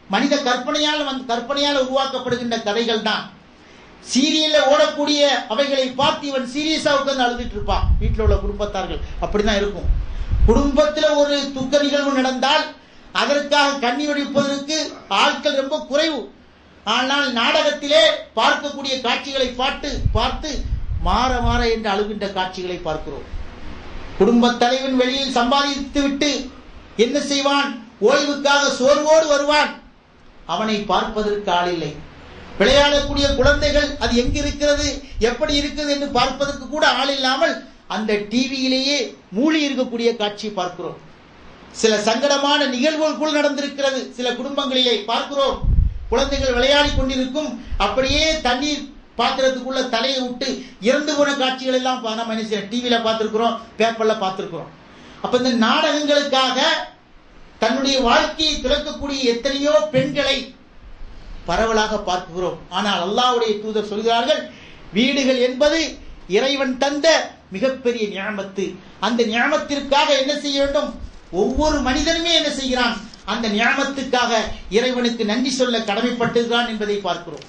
மனித கற்பனையால் வந்து கற்பனையால் உருவாக்கப்படுகின்ற கதைகள் தான். சீரியல்ல ஓடக்கூடிய அவைகளை பார்த்து இவன் சீரியஸா உட்கார்ந்து அழுதுட்டு இருப்பான். வீட்டில் உள்ள குடும்பத்தார்கள் அப்படிதான் இருக்கும். குடும்பத்தில் ஒரு துக்க நிகழ்வு நடந்தால் அதற்காக கண்ணி வடிப்பதற்கு ஆட்கள் ரொம்ப குறைவு. ஆனால் நாடகத்திலே பார்க்கக்கூடிய காட்சிகளை பார்த்து பார்த்து மாற மாற என்று அழுகின்ற காட்சிகளை பார்க்கிறோம். குடும்ப தலைவன் வெளியில் சம்பாதித்து விட்டு என்ன செய்வான்? ஓய்வுக்காக சோர்வோடு வருவான். அவனை பார்ப்பதற்கு ஆள் இல்லை. விளையாடக்கூடிய குழந்தைகள் அது எங்கு இருக்கிறது, எப்படி இருக்கிறது என்று பார்ப்பதற்கு கூட ஆள் இல்லாமல் அந்த டிவியிலேயே மூழ்கி இருக்கக்கூடிய காட்சி பார்க்கிறோம். சில சங்கடமான நிகழ்வுகள் கூட நடந்திருக்கிறது. சில குடும்பங்களிலே பார்க்கிறோம். குழந்தைகள் விளையாடி கொண்டிருக்கும், அப்படியே தண்ணீர் பாத்திரத்துக்குள்ள தலையை விட்டு இறந்து போன காட்சிகள் எல்லாம் நம்ம என்ன டிவியில பார்த்திருக்கிறோம், பேப்பர்ல பார்த்திருக்கிறோம். அப்ப இந்த நாடகங்களுக்காக தன்னுடைய வாழ்க்கையை துறக்கக்கூடிய எத்தனையோ பெண்களை பரவலாக பார்க்கிறோம். ஆனால் அல்லாஹ்வுடைய தூதர் சொல்கிறார்கள், வீடுகள் என்பது இறைவன் தந்த மிகப்பெரிய நியாமத்து. அந்த நியாமத்திற்காக என்ன செய்ய வேண்டும்? ஒவ்வொரு மனிதனுமே என்ன செய்கிறான்? அந்த நியாமத்துக்காக இறைவனுக்கு நன்றி சொல்ல கடமைப்பட்டிருக்கிறான் என்பதை பார்க்கிறோம்.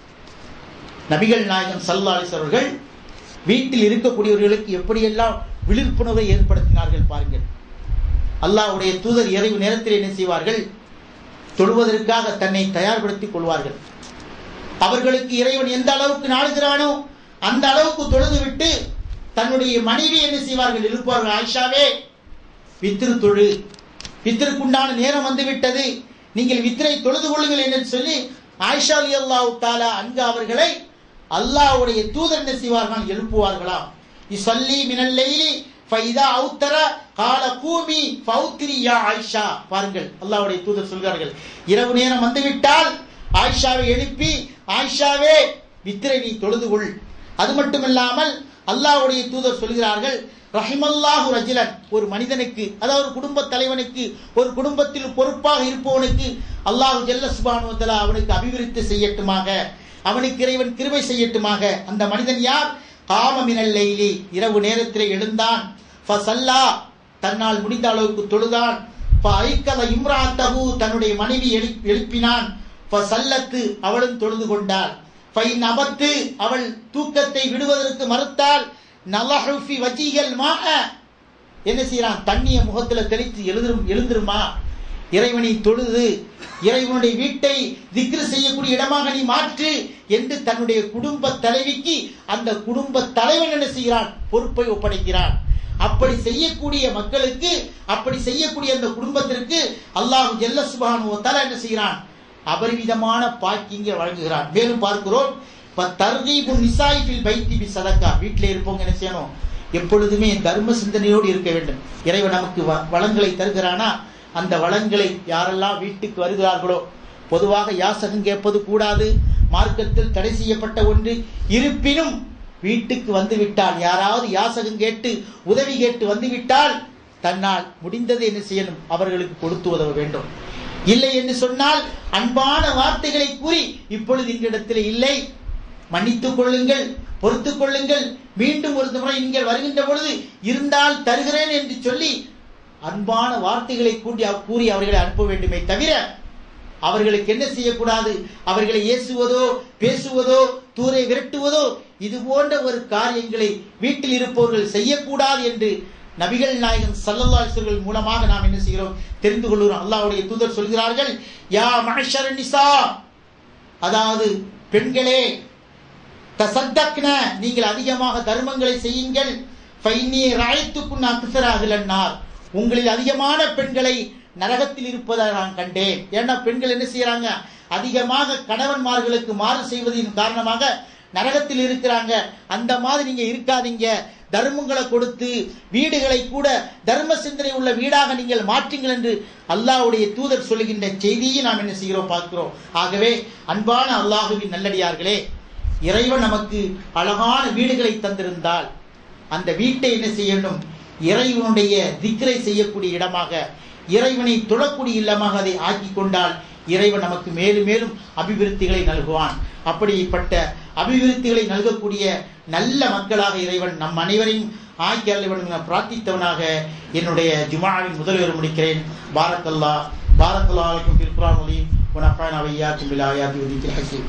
நபிகள் நாயகம் ஸல்லல்லாஹு அலைஹி வஸல்லம் அவர்கள் வீட்டில் இருக்கக்கூடியவர்களுக்கு எப்படியெல்லாம் விழிப்புணர்வை ஏற்படுத்தினார்கள் பாருங்கள். அல்லாஹ்வுடைய தூதர் இரவு நேரத்தில் என்ன செய்வார்கள்? தொழுவதற்காக தன்னை தயார்படுத்திக் கொள்வார்கள். அவர்களுக்கு இறைவன் எந்த அளவுக்கு நாடுகிறானோ அந்த அளவுக்கு தொழுது விட்டு தன்னுடைய மனைவி என்ன செய்வார்கள்? எழுப்பார்கள். ஆயிஷாவே, வித்திரு தொழு, வித்திருக்குண்டான நேரம் வந்துவிட்டது, நீங்கள் வித்திரை தொழுது கொள்ளுங்கள் என்று சொல்லி ஆயிஷா ரலியல்லாஹு தஆலா அன்ஹா அவர்களை அல்லாஹ்வுடைய தூதர் என்ன செய்வார்கள்? எழுப்புவார்களாம். இஸல்லி மினல் லைலி ஃபைதா அவுத்தர கால கூமி ஃபௌத்ரி யா ஆயிஷா. பாருங்கள், அல்லாஹ்வுடைய தூதர் சொல்கிறார்கள், இரவு நேரம் வந்துவிட்டால் ஆயிஷாவை எழுப்பி, ஆயிஷாவே வித்திரை நீ தொழுது கொள். அது மட்டுமில்லாமல் அல்லாஹ்வுடைய தூதர் சொல்கிறார்கள், ரஹிமல்லாஹு ரஜுலன், ஒரு மனிதனுக்கு, அதாவது ஒரு குடும்ப தலைவனுக்கு, ஒரு குடும்பத்தில் பொறுப்பாக இருப்பவனுக்கு அல்லாஹ் ஜல்ல சுப்ஹானஹு வ தஆலா அவனுக்கு அபிவிருத்தி செய்யட்டுமாக, அவனுக்கு இறைவன் கிருபை செய்யட்டுமாக. அந்த மனிதன் யார்? காம மினல் லைலி, இரவு நேரத்திலே எழுந்தான், ஃபஸல்லா, தன்னால் முடிந்த அளவுக்கு தொழுதான், ஃபஐக்கத இம்ராத்தஹு, தன்னுடைய மனைவி எழுப்பினான், ஃபஸல்லத்து, அவளும் தொழுது கொண்டாள், ஃபைன் அபத்து, அவள் தூக்கத்தை விடுவதற்கு மறுத்தால், நலஹு ஃபி வஜிஹில் மாஅ, என்ன செய்யறான்? தண்ணிய முகத்துல தெளித்து எழுந்திரும் எழுந்திருமா, இறைவனை தொழுது இறைவனுடைய வீட்டை திக்ரு செய்யக்கூடிய இடமாக நீ மாற்று என்று தன்னுடைய குடும்ப தலைவிக்கு அந்த குடும்ப தலைவன் என்ன செய்கிறான்? பொறுப்பை ஒப்படைக்கிறான். அப்படி செய்யக்கூடிய மக்களுக்கு, அப்படி செய்யக்கூடிய அந்த குடும்பத்திற்கு அல்லாஹ் ஜல்ல சுப்ஹானஹு வ தஆலா என்ன செய்கிறான்? அபரிவிதமான பாக்கியங்களை வழங்குகிறான். மேலும் பார்க்கிறோம், தர்கீபுன் நிசாஇ ஃபில் பைத்தி பி ஸதகா, வீட்டிலே இருப்பவங்க என்ன செய்யணும்? எப்பொழுதுமே தர்ம சிந்தனையோடு இருக்க வேண்டும். இறைவன் நமக்கு வளங்களை தருகிறானா, அந்த வளங்களை யாரெல்லாம் வீட்டுக்கு வருகிறார்களோ, பொதுவாக யாசகம் கேட்பது கூடாது, மார்க்கத்தில் தடை செய்யப்பட்ட ஒன்று. இருப்பினும் வீட்டுக்கு வந்துவிட்டால், யாராவது யாசகம் கேட்டு உதவி கேட்டு வந்துவிட்டால் தன்னால் முடிந்ததை என்ன செய்யணும்? அவர்களுக்கு கொடுத்து உதவ வேண்டும். இல்லை என்று சொன்னால் அன்பான வார்த்தைகளை கூறி, இப்பொழுது எங்களிடத்தில் இல்லை, மன்னித்துக் கொள்ளுங்கள், பொறுத்துக் கொள்ளுங்கள், மீண்டும் ஒரு முறை நீங்கள் வருகின்ற பொழுது இருந்தால் தருகிறேன் என்று சொல்லி அன்பான வார்த்தைகளை கூட்டி கூறி அவர்களை அனுப்ப வேண்டுமே தவிர அவர்களுக்கு என்ன செய்யக்கூடாது? அவர்களை ஏசுவதோ பேசுவதோ தூரை விரட்டுவதோ இது போன்ற ஒரு காரியங்களை வீட்டில் இருப்பவர்கள் செய்யக்கூடாது என்று நபிகள் நாயகம் ஸல்லல்லாஹு அலைஹி வஸல்லம் மூலமாக நாம் என்ன செய்கிறோம்? தெரிந்து கொள்கிறோம். அல்லாஹ்வுடைய தூதர் சொல்கிறார்கள், யா மஅஷர் நிசா, அதாவது பெண்களே, தசத்தக்ன, நீங்கள் அதிகமாக தர்மங்களை செய்யுங்கள், ஃபைன்னி ரஅய்துகுன் அக்ஸர அஹ்லன் நார், உங்களில் அதிகமான பெண்களை நரகத்தில் இருப்பதை நான் கண்டேன். ஏன்னா பெண்கள் என்ன செய்யறாங்க? அதிகமாக கணவன்மார்களுக்கு மாறு செய்வதின் காரணமாக நரகத்தில் இருக்கிறாங்க. அந்த மாதிரி நீங்க இருக்காதீங்க, தர்மங்களை கொடுத்து வீடுகளை கூட தர்ம சிந்தனை உள்ள வீடாக நீங்கள் மாற்றுங்கள் என்று அல்லாஹ்வுடைய தூதர் சொல்லுகின்ற செய்தியை நாம் என்ன செய்கிறோம்? பார்க்கிறோம். ஆகவே அன்பான அல்லாஹ்வின் நல்லடியார்களே, இறைவன் நமக்கு அழகான வீடுகளை தந்திருந்தால் அந்த வீட்டை என்ன செய்யணும்? இறைவனுடைய திக்ரை செய்யக்கூடிய இடமாக, இறைவனை தொழக்கூடிய இல்லமாக அதை ஆக்கி கொண்டால் இறைவன் நமக்கு மேலும் மேலும் அபிவிருத்திகளை நல்குவான். அப்படிப்பட்ட அபிவிருத்திகளை நல்கக்கூடிய நல்ல மக்களாக இறைவன் நம் அனைவரையும் ஆக்கி அருள பிரார்த்தித்தவனாக என்னுடைய ஜுமாவின் முதல்வர் முடிக்கிறேன். பாரக்கல்லா பாரக்கல்லாஹு ஃபில் குர்ஆனில் ونفعنا وإياكم بالآيات والذكر الحكيم.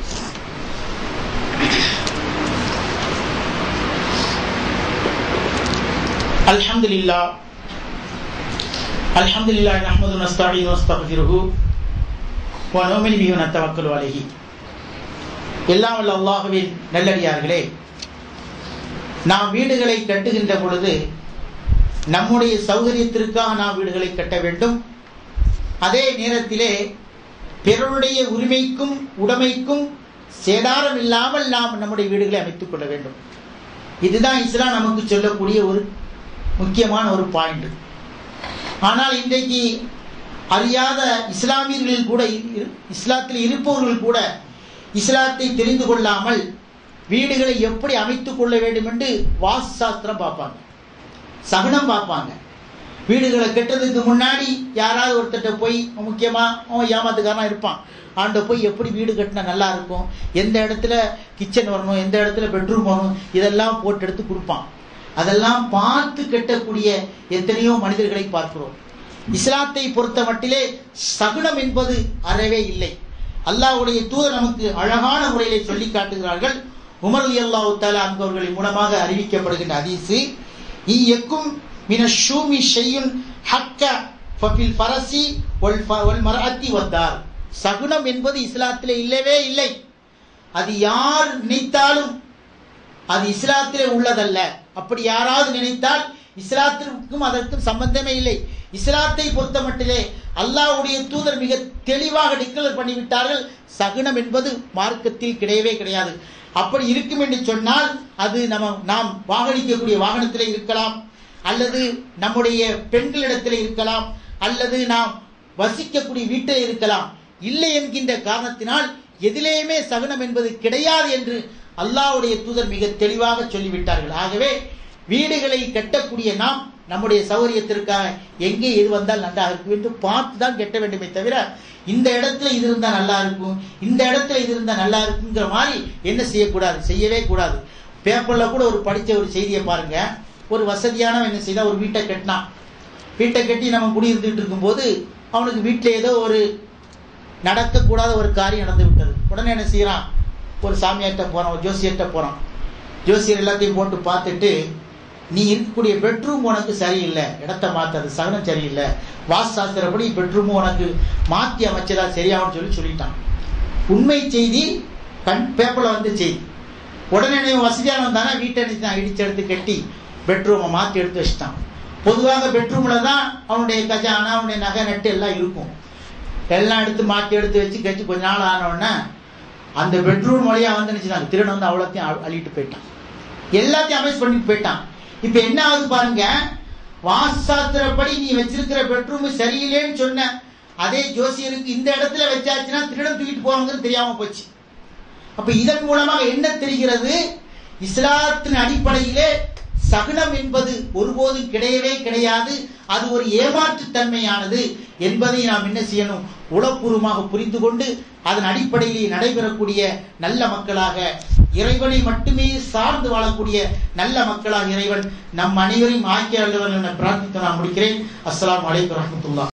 الحمد لله الحمد لله نحمده ونستعينه ونستغفره ونؤمن به ونتوكل عليه. எல்லாம் வல்ல அல்லாஹ்வின் நல்லடியார்களே, நாம் வீடுகளை கட்டுகின்ற பொழுது நம்முடைய சௌகரியத்திற்காக நாம் வீடுகளை கட்ட வேண்டும். அதே நேரத்திலே பிறருடைய உரிமைக்கும் உடைமைக்கும் சேதாரம் இல்லாமல் நாம் நம்முடைய வீடுகளை அமைத்துக் கொள்ள வேண்டும். இதுதான் இஸ்லாம் நமக்கு சொல்லக்கூடிய ஒரு முக்கியமான ஒரு பாயிண்ட். ஆனால் இன்றைக்கு அறியாத இஸ்லாமியர்கள் கூட, இஸ்லாத்தில் இருப்பவர்கள் கூட இஸ்லாத்தை தெரிந்து கொள்ளாமல் வீடுகளை எப்படி அமைத்துக் கொள்ள வேண்டும் என்று வாஸ்து சாஸ்திரம் பார்ப்பாங்க, சகுனம் பார்ப்பாங்க. வீடுகளை கட்டுறதுக்கு முன்னாடி யாராவது ஒருத்தட்ட போய், முக்கியமா அவன் ஏமாத்துக்காரனா இருப்பான், ஆண்ட போய் எப்படி வீடு கட்டினா நல்லா இருக்கும், எந்த இடத்துல கிச்சன் வரணும், எந்த இடத்துல பெட்ரூம் வரணும், இதெல்லாம் போட்டு எடுத்து கொடுப்பான். அதெல்லாம் பார்த்து கட்டக்கூடிய எத்தனையோ மனிதர்களை பார்க்கிறோம். இஸ்லாத்தை பொறுத்த மட்டிலே சகுனம் என்பது அறவே இல்லை. அல்லாஹ்வுடைய தூதர் நமக்கு அழகான முறையிலே சொல்லி காட்டுகிறார்கள். உமர் ரலியல்லாஹு தஆலா அன்ஹு மூலமாக அறிவிக்கப்படுகின்ற ஹதீஸ், இயக்கும் மினஷூமி ஷையுன் ஹக்க ஃபபில் ஃபரசி வல் வல் மர்அத்தி வத்தார். சகுனம் என்பது இஸ்லாத்திலே இல்லவே இல்லை. அது யார் நினைத்தாலும் அது இஸ்லாத்திலே உள்ளதல்ல. அப்படி யாராவது நினைத்தால் இஸ்லாத்திற்கும் அதற்கும் சம்பந்தமே இல்லை. இஸ்லாத்தை பொறுத்த மட்டிலே அல்லாஹ்வுடைய தூதர் மிக தெளிவாக டிக்ளேர் பண்ணிவிட்டார்கள், சகுனம் என்பது மார்க்கத்தில் கிடையவே கிடையாது. அப்படி இருக்கும் என்று சொன்னால் அது நம்ம நாம் வாகனிக்கக்கூடிய வாகனத்திலே இருக்கலாம், அல்லது நம்முடைய பெண்களிடத்திலே இருக்கலாம், அல்லது நாம் வசிக்கக்கூடிய வீட்டில் இருக்கலாம். இல்லை என்கின்ற காரணத்தினால் எதிலேயுமே சகுனம் என்பது கிடையாது என்று அல்லாஹ்வுடைய தூதர் மிக தெளிவாக சொல்லிவிட்டார்கள். ஆகவே வீடுகளை கட்டக்கூடிய நாம் நம்முடைய சௌகரியத்திற்காக எங்கே எது வந்தால் நன்றாக இருக்கும் என்று பார்த்து தான் கட்ட வேண்டுமே தவிர, இந்த இடத்துல இது இருந்தால் நல்லா இருக்கும், இந்த இடத்துல இது இருந்தால் நல்லா இருக்குங்கிற மாதிரி என்ன செய்யக்கூடாது, செய்யவே கூடாது. பேப்பர்ல கூட ஒரு படித்த ஒரு செய்தியை பாருங்க. ஒரு வசதியானவன் என்ன செய்தா, ஒரு வீட்டை கட்டினான். வீட்டை கட்டி நம்ம குடியிருந்துட்டு இருக்கும்போது அவனுக்கு வீட்டில் ஏதோ ஒரு நடக்கக்கூடாத ஒரு காரியம் நடந்து விட்டது. உடனே என்ன செய்யறான், ஒரு சாமியார்ட்ட போறான், ஒரு ஜோசியர்கிட்ட போறான். ஜோசியர் எல்லாத்தையும் போட்டு பார்த்துட்டு, நீ இருக்கக்கூடிய பெட்ரூம் உனக்கு சரியில்லை, இடத்த மாத்தாது, சகனம் சரியில்லை, வாஸ்து சாஸ்திரப்படி பெட்ரூமும் உனக்கு மாற்றி அமைச்சதா சரியாகும் சொல்லி சொல்லிட்டான். உண்மை செய்தி கண் பேப்பர்ல வந்து செய்தி. உடனே வசதியானவன் தானே வீட்டை இடிச்சு எடுத்து கட்டி பெட்ரூமை மாற்றி எடுத்து வச்சுட்டான். பொதுவாக பெட்ரூம்ல தான் அவனுடைய கஜானா, அவனுடைய நகை நட்டு எல்லாம் இருக்கும். எல்லாம் எடுத்து மாற்றி எடுத்து வச்சு கட்டி கொஞ்ச நாள் ஆனவுடனே அந்த பெட்ரூம் வழியா வந்து நினைச்சாங்க, திருடன் வந்து அவ்வளோத்தையும் அள்ளிட்டு போயிட்டான், எல்லாத்தையும் அமேஸ் பண்ணிட்டு போயிட்டான். இப்ப என்ன ஆகுது பாருங்க, வாஸ்துசாஸ்திரப்படி நீ வச்சிருக்கிற பெட்ரூம் சரியில்லைன்னு சொன்ன அதே ஜோசியருக்கு இந்த இடத்துல வச்சாச்சுன்னா திருடன் தூக்கிட்டு போவாங்கிறது தெரியாம போச்சு. அப்ப இதன் மூலமாக என்ன தெரிகிறது, இஸ்லாத்தின் அடிப்படையிலே சகுனம் என்பது ஒருபோதும் கிடையவே கிடையாது. அது ஒரு ஏமாற்று தன்மையானது என்பதை நாம் என்ன செய்யணும், உளப்பூர்வமாக புரிந்து கொண்டு அதன் அடிப்படையிலே நடைபெறக்கூடிய நல்ல மக்களாக, இறைவனை மட்டுமே சார்ந்து வாழக்கூடிய நல்ல மக்களாக இறைவன் நம் அனைவரையும் ஆக்கிய அல்லவன் என பிரார்த்தித்து நான் முடிக்கிறேன். அஸ்ஸலாமு அலைக்கும் வரஹ்மத்துல்லாஹ்.